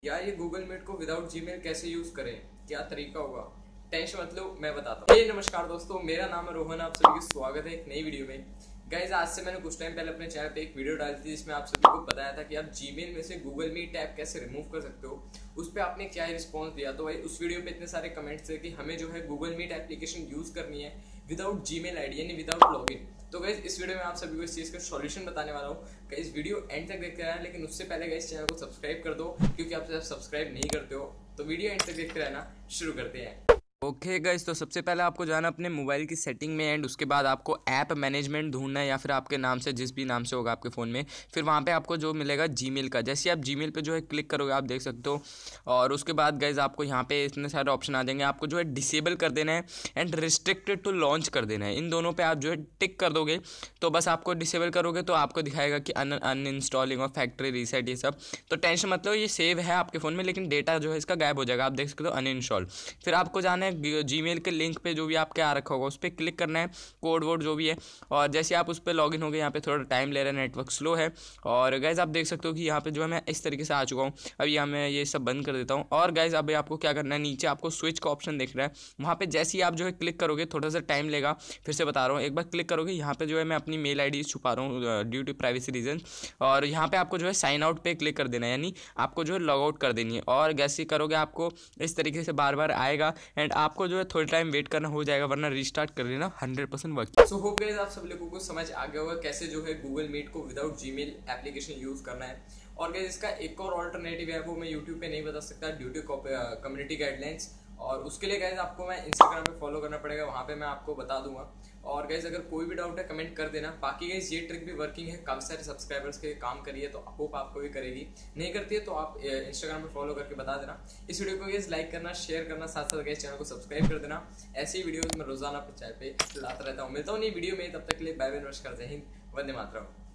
यार ये Google Meet को विदाउट जीमेल कैसे यूज करें, क्या तरीका होगा? टेंशन मत लो, मैं बताता हूँ। नमस्कार दोस्तों, मेरा नाम है रोहन, आप सभी का स्वागत है एक नई वीडियो में। गाइज आज से मैंने कुछ टाइम पहले अपने चैनल पे एक वीडियो डाली थी जिसमें आप सभी को बताया था कि आप जीमेल में से गूगल मीट ऐप कैसे रिमूव कर सकते हो। उस पर आपने क्या रिस्पॉन्स दिया, तो भाई उस वीडियो पे इतने सारे कमेंट्स थे कि हमें जो है गूगल मीट एप्लीकेशन यूज करनी है विदाउट जीमेल आईडी यानी विदाउट लॉगिन। तो गाइज इस वीडियो में आप सभी को इस चीज़ का सॉल्यूशन बताने वाला हूँ। गाइज वीडियो एंड तक देखते रहना, लेकिन उससे पहले गाइज चैनल को सब्सक्राइब कर दो, क्योंकि आप जब सब्सक्राइब नहीं करते हो तो वीडियो एंड तक देखते रहना। शुरू करते हैं। ओके गाइस, तो सबसे पहले आपको जाना अपने मोबाइल की सेटिंग में एंड उसके बाद आपको ऐप मैनेजमेंट ढूंढना है या फिर आपके नाम से जिस भी नाम से होगा आपके फ़ोन में। फिर वहाँ पे आपको जो मिलेगा जीमेल का, जैसे आप जीमेल पे जो है क्लिक करोगे आप देख सकते हो। और उसके बाद गाइस आपको यहाँ पे इतने सारे ऑप्शन आ जाएंगे, आपको जो है डिसेबल कर देना है एंड रिस्ट्रिक्टेड टू लॉन्च कर देना है। इन दोनों पर आप जो है टिक कर दोगे तो बस आपको डिसेबल करोगे तो आपको दिखाएगा कि अनइंस्टॉलिंग और फैक्ट्री रीसेट ये सब। तो टेंशन मतलब ये सेव है आपके फ़ोन में, लेकिन डेटा जो है इसका गायब हो जाएगा, आप देख सकते हो अनइंस्टॉल। फिर आपको जाना है जीमेल के लिंक पे जो भी आपके आ रखा होगा उस पर क्लिक करना है, कोड वोड जो भी है। और जैसे आप उस पर लॉगिन हो गए, यहाँ पे थोड़ा टाइम ले रहा है, नेटवर्क स्लो है। और गाइज आप देख सकते हो कि यहाँ पे जो है मैं इस तरीके से आ चुका हूँ। अब यहाँ मैं ये सब बंद कर देता हूँ। और गाइज अभी आपको क्या करना है, नीचे आपको स्विच का ऑप्शन दिख रहा है, वहाँ पे जैसे ही आप जो है क्लिक करोगे, थोड़ा सा टाइम लेगा, फिर से बता रहा हूँ, एक बार क्लिक करोगे यहाँ पे जो है मैं अपनी मेल आई छुपा रहा हूँ ड्यू टू प्राइवेसी रीजन। और यहाँ पे आपको जो है साइन आउट पे क्लिक कर देना है, यानी आपको जो है लॉग आउट कर देनी है। और जैसे करोगे आपको इस तरीके से बार बार आएगा एंड आपको जो है थोड़ा टाइम वेट करना हो जाएगा, वरना रीस्टार्ट कर लेना 100% वर्क। सो होप गाइस आप सब लोगों को समझ आ गया होगा कैसे जो है गूगल मीट को विदाउट जीमेल एप्लीकेशन यूज करना है। और गाइस इसका एक और ऑल्टरनेटिव है, वो मैं यूट्यूब पे नहीं बता सकता ड्यू टू कम्युनिटी गाइडलाइंस। और उसके लिए गाइस आपको मैं इंस्टाग्राम पे फॉलो करना पड़ेगा, वहाँ पे मैं आपको बता दूंगा। और गाइस अगर कोई भी डाउट है कमेंट कर देना। बाकी गाइस ये ट्रिक भी वर्किंग है, काफ़ी सारे सब्सक्राइबर्स के काम करिए, तो होप आपको भी करेगी। नहीं करती है तो आप इंस्टाग्राम पे फॉलो करके बता देना। इस वीडियो को गाइस लाइक करना, शेयर करना, साथ साथ गाइस चैनल को सब्सक्राइब कर देना। ऐसी वीडियोस मैं रोजाना अपने चैनल पे लाता रहता हूँ। मिलता हूँ नई वीडियो में, तब तक के लिए बाय बाय, नमस्कार, जय हिंद, वंदे मातरम।